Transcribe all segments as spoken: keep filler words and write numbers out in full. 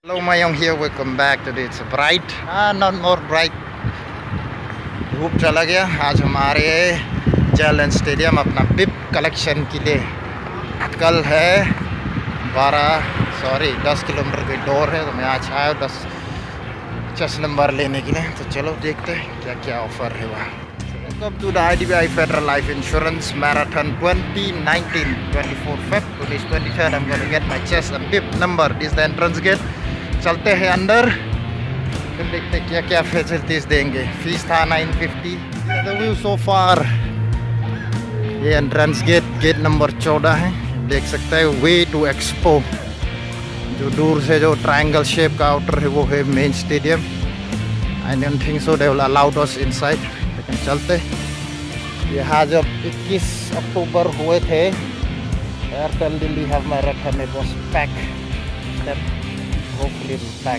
Hello Mayong here, welcome back. Today it's bright, ah not more bright. धूप चला गया. आज हमारे चैलेंज स्टेडियम अपना बिप कलेक्शन के लिए कल है बारह सॉरी दस किलोमीटर की डोर है, तो मैं आज आया हूँ दस चस नंबर लेने के लिए. तो चलो देखते हैं क्या क्या ऑफर है वहाँ. Welcome to the I D B I Federal Life Insurance Marathon twenty nineteen, twenty-fourth February. Today's twenty-third. I'm going to get my chest and bip number. This is the entrance gate. चलते हैं अंदर, फिर देखते क्या क्या facilities देंगे. Fees था nine fifty. The view so far. ये एंट्रेंस गेट गेट नंबर चौदह है. देख सकते हैं वे टू एक्सपो. जो दूर से जो ट्रायंगल शेप का आउटर है वो है main stadium. I don't think so they will allowed us inside. लेकिन चलते. यहाँ जब इक्कीस अक्टूबर हुए थे Airtel Delhi half marathon, it was packed. Hopefully it'll pack.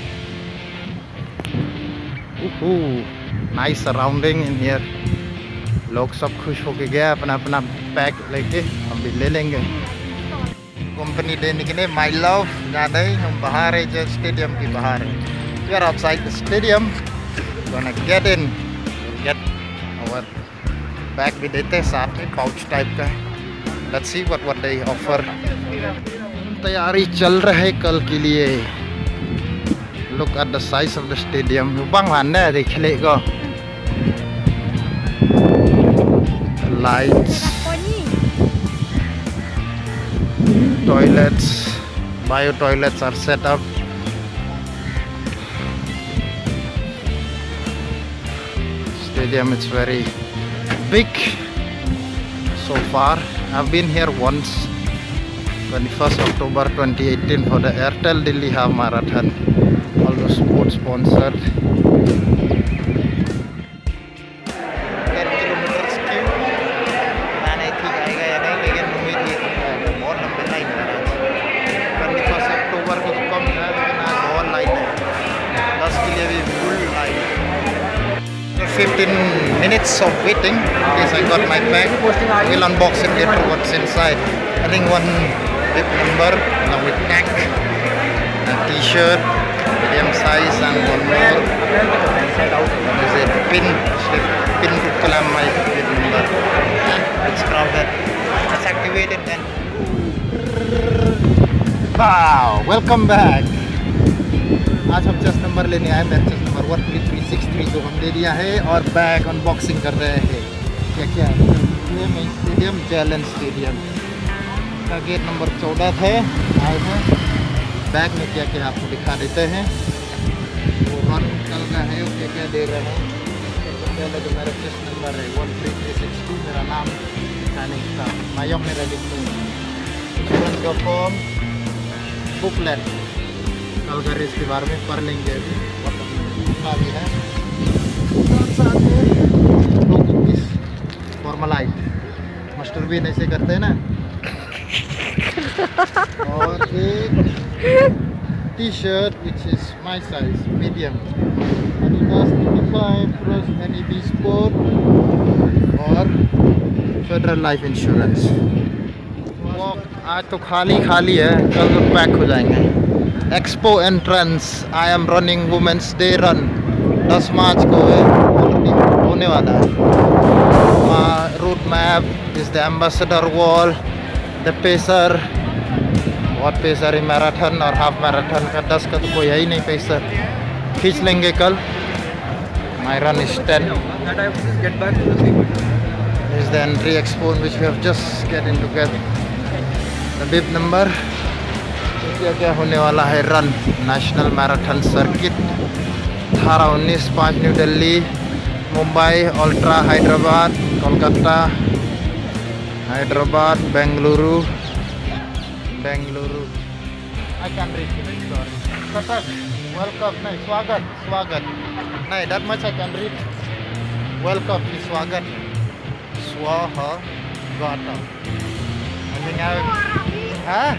Ooh, nice surrounding in here. लोग सब खुश होके गया अपना अपना पैक लेके. हम भी ले लेंगे. कंपनी देने के लिए माई लव ज़्यादा ही. हम बाहर है, जो स्टेडियम की बाहर है. We are outside the stadium. Gonna get in. Get our bag भी देते हैं साथ में, पाउच टाइप का. Let's see what what they offer. तैयारी चल रहा है कल के लिए. Look at the size of the stadium. बंग लाने हैं देखले को. Lights, toilets, bio toilets are set up. Stadium is very big so far. I've been here once. twenty-first October twenty eighteen for the Airtel Delhi Half Marathon. All the sports sponsored. ten kilometers की मैंने ठीक आएगा या नहीं, लेकिन उम्मीद ये बहुत लंबी लाइन है. twenty-first अक्टूबर को तो कम है, लेकिन आज बहुत लाइन है. दस के लिए भी full line. fifteen minutes of waiting. Yes, I got my bag. We'll unbox it later. What's inside? I think one bip number along with tag, a t-shirt, medium size, and one more. What is it? Pin, pin to claim my bip number. It's crowded. Let's activate it then. Wow! Welcome back. आज हम chest number लेने आए. मैं chest number one three three six three जो हम ले लिया है, और बैग अनबॉक्सिंग कर रहे हैं. क्या क्या है ये मेन स्टेडियम, चैलेंज स्टेडियम का गेट नंबर चौदह थे. आए हैं. बैग में क्या क्या आपको दिखा देते हैं. वो रन कल का है, वो क्या क्या दे रहे हैं. सबसे पहले तो मेरा चेस्ट नंबर है one three three six two. मेरा नाम दिखाने का मायोंग मेरा लिख दूँगा. इंश्योरेंस का फॉर्म, बुकलेट, कल का रेस के बारे में पढ़ लेंगे. अभी कितना भी है. साथ में लोग इस फॉर्मलाइट मास्टर भी ऐसे करते हैं ना. और एक T shirt which is my size medium, Adidas twenty-five plus N E B sport और फेडरल लाइफ इंश्योरेंस. आज तो खाली खाली है, कल तो पैक हो जाएंगे. Expo entrance, I am running women's day run दस मार्च को है, ऑलरेडी होने वाला है. Route map is the ambassador wall, the pacer. बहुत पेसर है मैराथन और हाफ मैराथन का. दस का तो कोई है ही नहीं पेसर. खींच लेंगे कल. My run is ten. Is the entry expo which we have just get in to get the bib number. क्या क्या होने वाला है. रन नेशनल मैराथन सर्किट अठारह उन्नीस पाँच new Delhi, Mumbai, ultra Hyderabad, Kolkata, Hyderabad, Bengaluru Bengaluru I can read it. Sorry Cuttack. Welcome नहीं स्वागत स्वागत नहीं. That much I can read. Welcome की स्वागत. स्वागत. आई थिंक आई हाँ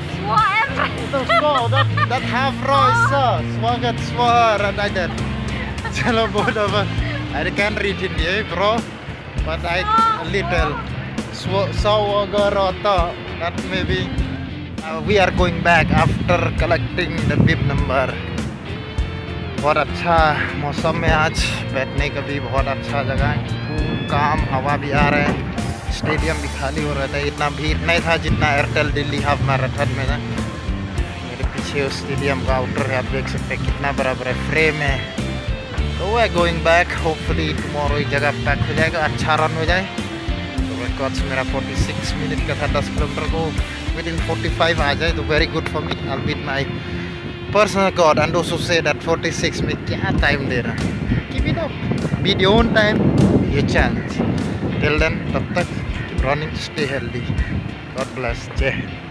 So that that half row is so swagat swar and I did. Chalo both of us. I can read Hindi, bro, but I a little swagarata. That maybe we are going back after collecting the bib number. बहुत अच्छा मौसम में आज बैठने का भी बहुत अच्छा जगह है, खूब काम हवा भी आ रहा है। स्टेडियम भी खाली हो रहा था, इतना भीड़ नहीं था जितना एयरटेल दिल्ली हाफ मैराथन में था। मेरे पीछे उस स्टेडियम का आउटर है, आप देख सकते हैं कितना बड़ा बड़ा फ्रेम है। तो वो है गोइंग बैक, होपफुली टुमारो एक जगह पैक हो जाएगा, अच्छा रन हो जाए। तो रिकॉर्ड्स मेरा छियालीस मिनट का था, दस किलोमीटर को विद इन पैंतालीस आ जाए तो very good for me. I beat my personal record and also से दैट छियालीस में क्या टाइम दे रहा है। Keep it up, be your own time, ये चैलेंज। टिल देन, तब तक running, stay healthy, god bless, Jai Hind.